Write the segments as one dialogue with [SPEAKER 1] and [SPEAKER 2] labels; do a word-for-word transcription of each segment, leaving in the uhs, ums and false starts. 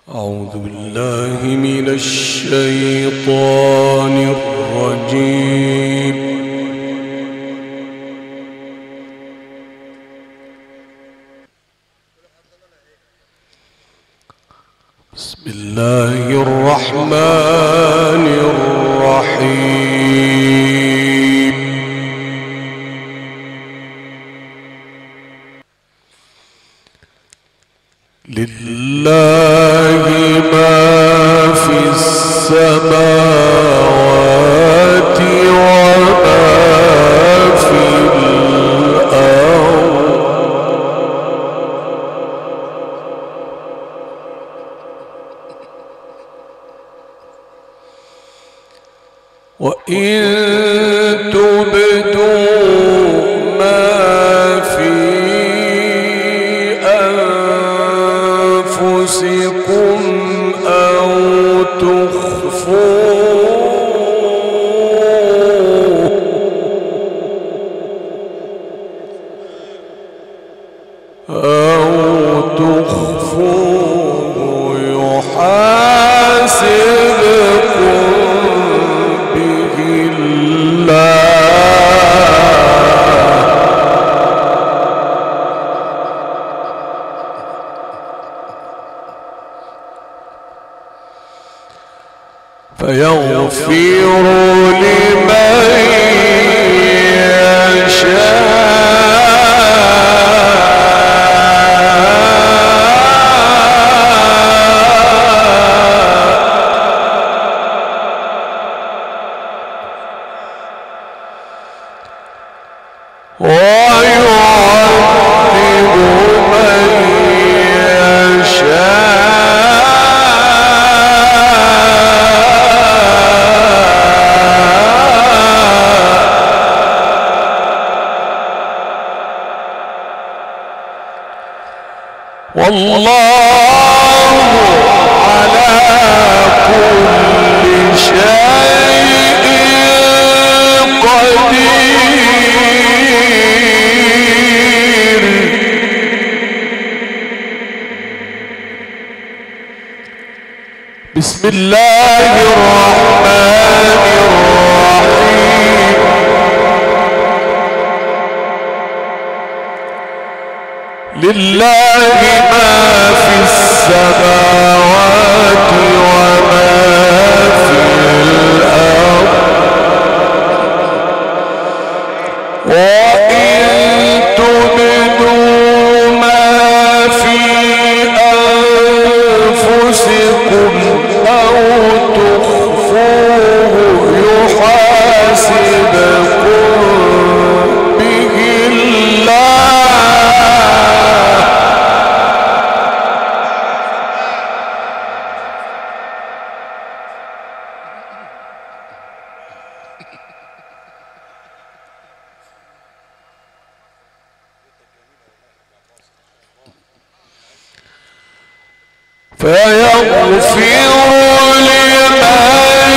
[SPEAKER 1] أعوذ بالله من الشيطان الرجيم. بسم الله الرحمن الرحيم. لله ما في السماوات وما في الأرض وإن تبدوا ما في أنفسكم أو تخفوه أو تخفوه يحاسبكم به الله فيغفر لمن يشاء ويعذب من يشاء والله على كل شيء قدير. بسم الله الرحمن الرحيم. لله ما في السماوات وما في الأرض وإن تبدوا ما في أنفسكم أو تخفوه يحاسبكم به الله فيغفر لمن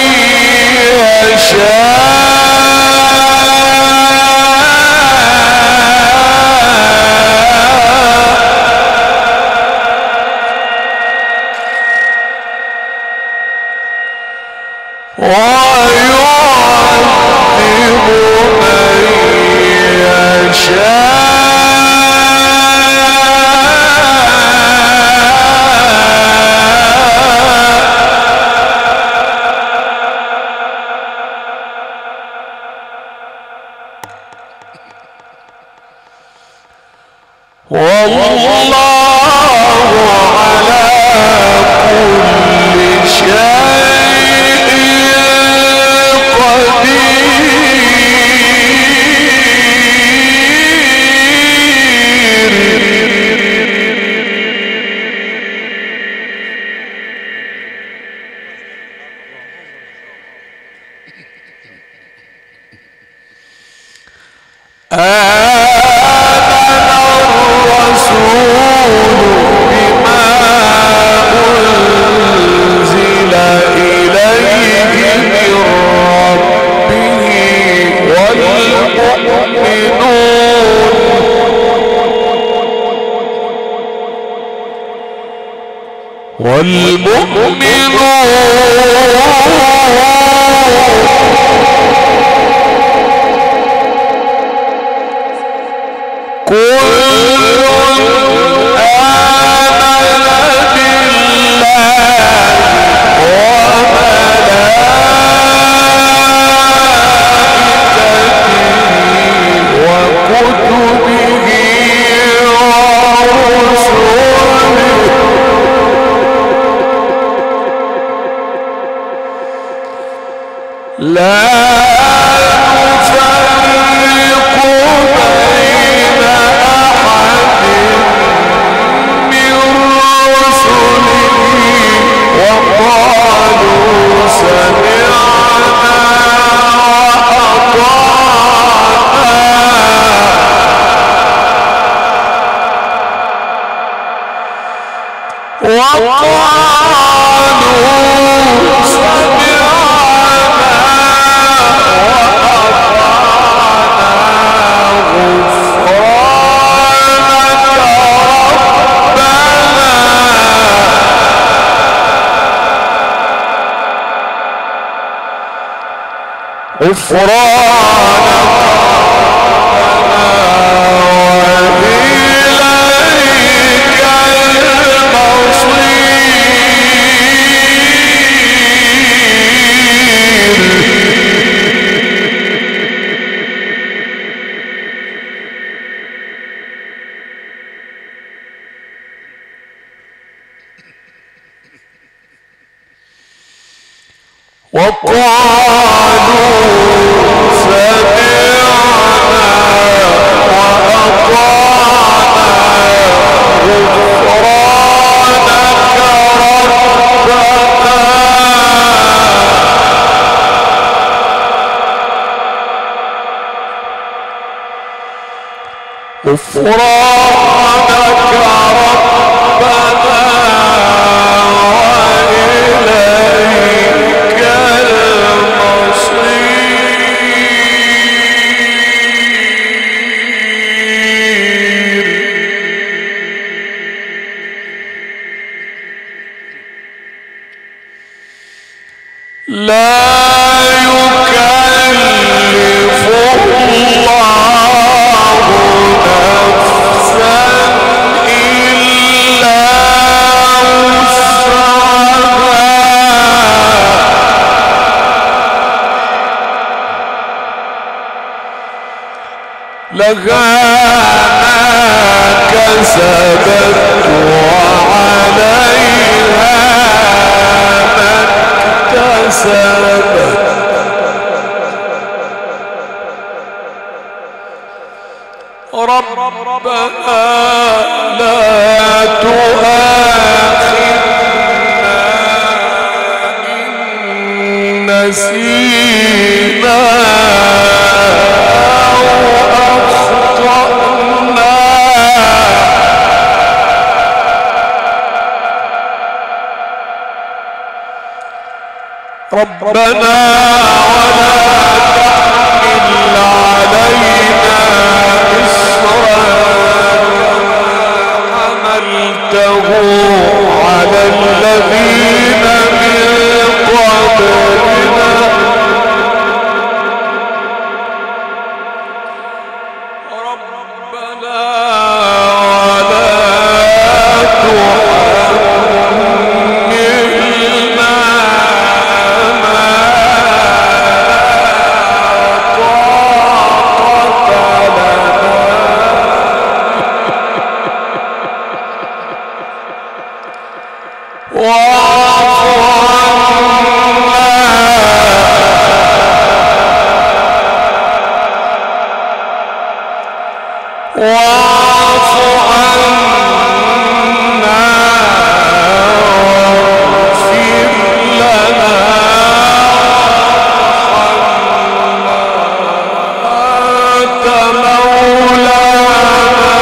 [SPEAKER 1] يشاء ويعذب من يشاء والمؤمنون لا نفرق بين أحد من رسله وقالوا سمعنا وأطعنا وقالوا سمعنا غفرانك وإليك المصير وقالوا سمعنا وأطعنا غفرانك ربنا غفرانك ربنا وإليك لا يكلف الله نفسا إلا وسعها لها ما كسبت وعليها ما اكتسبت ربنا لا تؤاخذنا إن نسينا أو أخطأنا ربنا ولا تحمل علينا إصرا حملته على الذين من قبلنا ربنا ولا تحملنا ما واعف عنا واغفر لنا أنت مولانا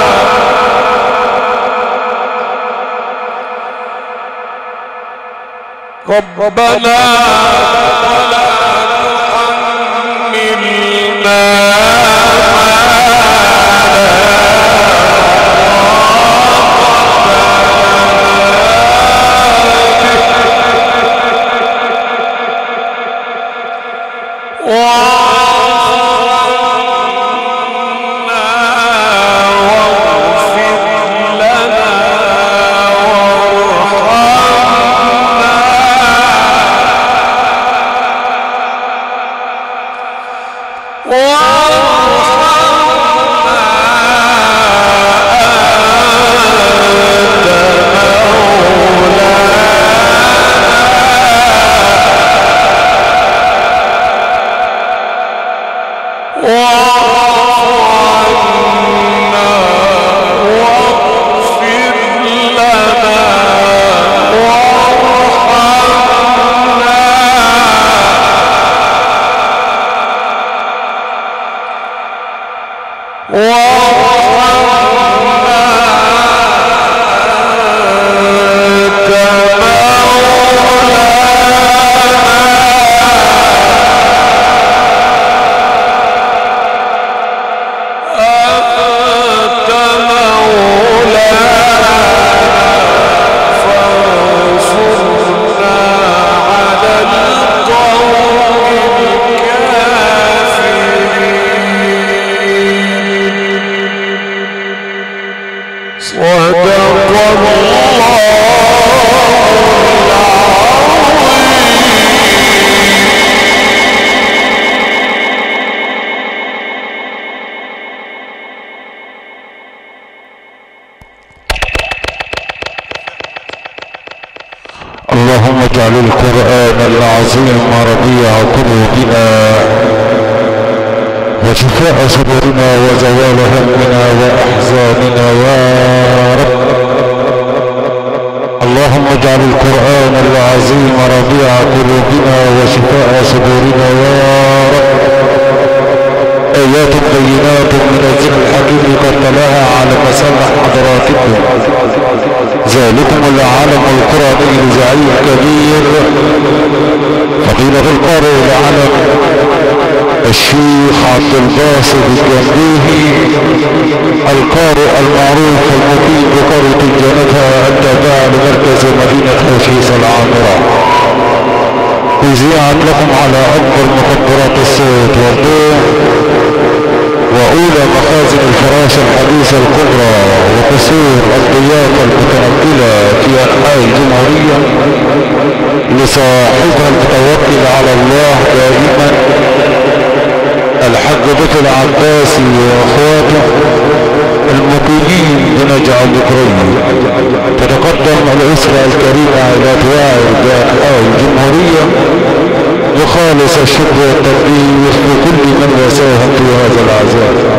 [SPEAKER 1] ربنا ولا تحملنا
[SPEAKER 2] اللهم اجعل القرآن العظيم ربيع قلوبنا وشفاء صدورنا وزوال همنا وأحزاننا يا رب. اللهم اجعل القرآن العظيم ربيع قلوبنا وشفاء صدورنا يا رب. آيات بينات من الذكر الحكيم قد تلاها على مسامع حضراتكم ذلكم العالم القرآني الزعيم الكبير فضيلة القارئ العالم الشيخ عبد الباسط الجندوهي القارئ المعروف المقيم بقرية الجنة التابعة لمركز مدينة خوشيص العامرة، أذيعت لكم على أكبر مكبرات الصوت والضوء وأولى مخازن الفراشة الحديثة الكبرى وقصور الضيافة المتنقلة في أنحاء الجمهورية لصاحبها المتوكل على الله دائما الحاج بطل العباسي واخواته المقيمين بنجع البكري. تتقدم الأسرة الكريمة إلى توائر بأنحاء الجمهورية بخالص الشكر والتقدير لكل من يساهم في هذا العزاء.